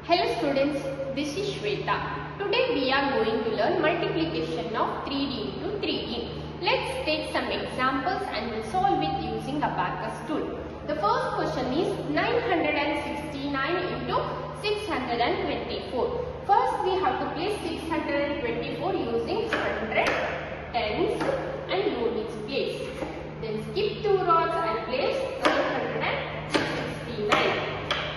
Hello students, this is Shweta. Today we are going to learn multiplication of 3D into 3D. Let's take some examples and we'll solve it using abacus tool. The first question is 969 into 624. First we have to place 624 using 100, tens and units place. Then skip 2 rows and place 769.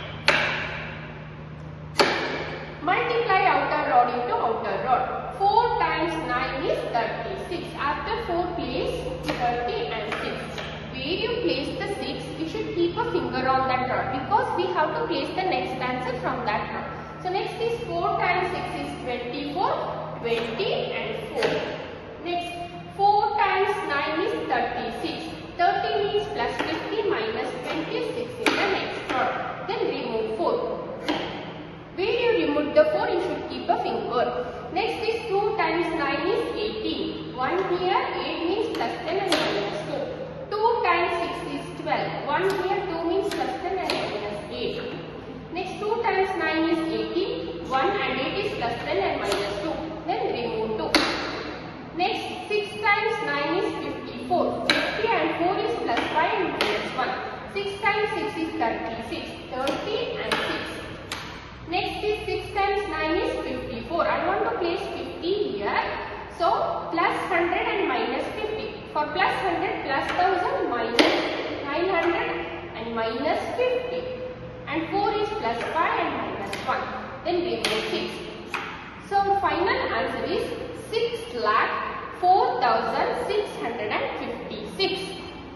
Multiply outer rod into outer rod. 4 times 9 is 36. After 4 place 30 and 6. Where you place the 6, you should keep a finger on that rod because we have to place the next answer from that rod. So next is 4 times 6 is 24, 20 and 4. Next 4 times 9 is 36. 30 means plus 50 minus 26 in the next rod. Then remove 4. Where you remove the 4, you should keep a finger. Next is 2 times 9 is 18. 1 here, 8 means plus 10 and minus 2. 2 times 6 is 12. 1 here, 2 means plus 10 and minus 8. Next 2 times 9 is 18. 1 and 8 is plus 10 and minus 2. Then remove 2. Next 6 times 9 is 54. 50 and 4 is plus 5 and minus 1. 6 times 6 is 36. 30 and 6. Next is 6 times 9 is 54. I want to place 50 here. So, plus 100 and minus 50. For plus 100, plus 1000, minus 900 and minus 50. And 4 is plus 5 and minus 1. Then remove 6. So, final answer is 6,04,656.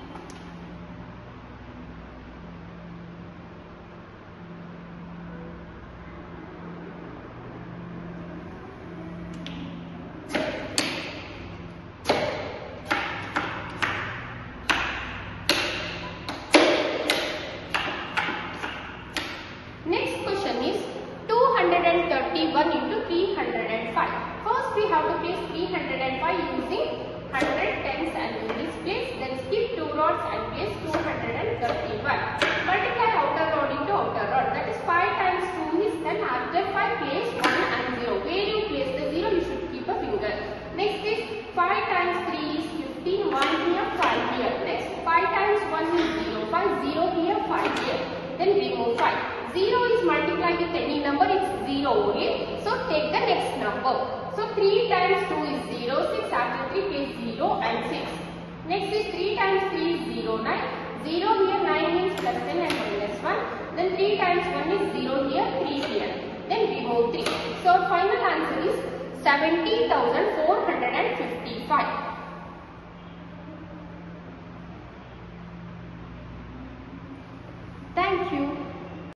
Next question is 231 into 305. First we have to place 305 using 100, tens and units place. Then skip 2 rods and place 231. Multiply outer rod into outer rod. That is 5 times 2 is 10. After 5 place 1 and 0. Where you place the 0 you should keep a finger. Next is 5 times 3 is 15. 1 here, 5 here. Next 5 times 1 is 0. 5, 0 here, 5 here. Then remove 5. 0 is multiplied with any number, it's 0 only. So take the next number. So 3 times 2 is 0, 6 after 3 place 0 and 6. Next is 3 times 3 is 0, 9. 0 here, 9 means plus 10 and minus 1. Then 3 times 1 is 0 here, 3 here. Then remove 3. So final answer is 70,455.